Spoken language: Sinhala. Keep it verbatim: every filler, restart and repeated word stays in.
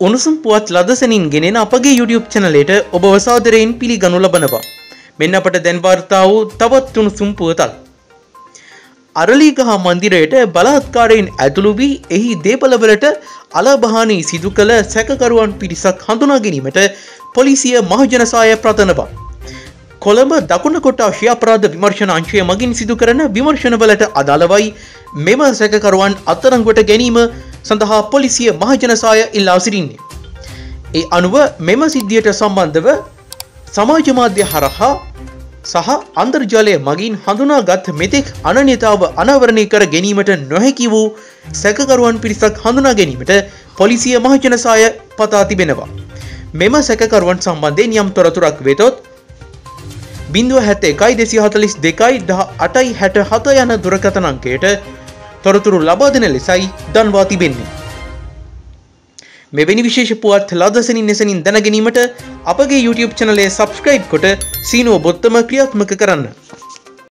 උණුසුම් පුවත් ලදසනින් ගෙනෙන අපගේ YouTube channel එකට ඔබව සාදරයෙන් පිළිගනු ලබනවා. මෙන්න අපට දැන් වාර්තා වූ තවත් උණුසුම් පුවතක්. අරලිගහ මන්දිරයට බලාත්කාරයෙන් ඇතුළු වී එහි දේපළවලට අලබහානි සිදු කළ සැකකරුවන් පිරිසක් හඳුනා ගැනීමට පොලිසිය මහජන සහාය ප්‍රාර්ථනා. කොළඹ දකුණු කොට්ටාශය අපරාධ විමර්ශන අංශය මගින් සිදු කරන විමර්ශනවලට අදාළවයි මෙම සැකකරුවන් අත්අඩංගුවට ගැනීම සඳහා පොලිසිය මහජන සහාය ඉල්ලා සිටින්නේ. ඒ අනුව මෙම සිද්ධියට සම්බන්ධව සමාජ මාධ්‍ය හරහා සහ අන්තර්ජාලය මගින් හඳුනාගත් මෙතෙක් අනන්‍යතාව අනාවරණය කර ගැනීමට නොහැකි වූ සැකකරුවන් පිරිසක් හඳුනා ගැනීමට පොලිසිය මහජන සහාය පතා තිබෙනවා. මෙම සැකකරුවන් සම්බන්ධයෙන් යම් තොරතුරක් වෙතොත් බිංදුව හැත්ත එකයි දෙසිය හතළිස් දෙකයි දහ අටයි හැට හත යන දුරකථන අංකයට තොරතුරු ලබා දෙන ලෙසයි දන්වා තිබෙන්නේ. මෙවැනි විශේෂ පුවත් ලදසනින් එසනින් දැන ගැනීමට අපගේ YouTube channel එක subscribe කොට සීනුව බොත්තම ක්‍රියාත්මක කරන්න.